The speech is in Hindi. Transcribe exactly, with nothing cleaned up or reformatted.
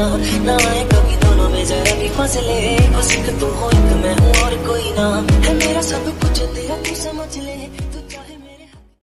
ना, ना आए कभी दोनों में जरा भी फासले। बस एक तू हो, एक मैं हूँ और कोई ना है, मेरा सब कुछ तेरा तू समझ ले।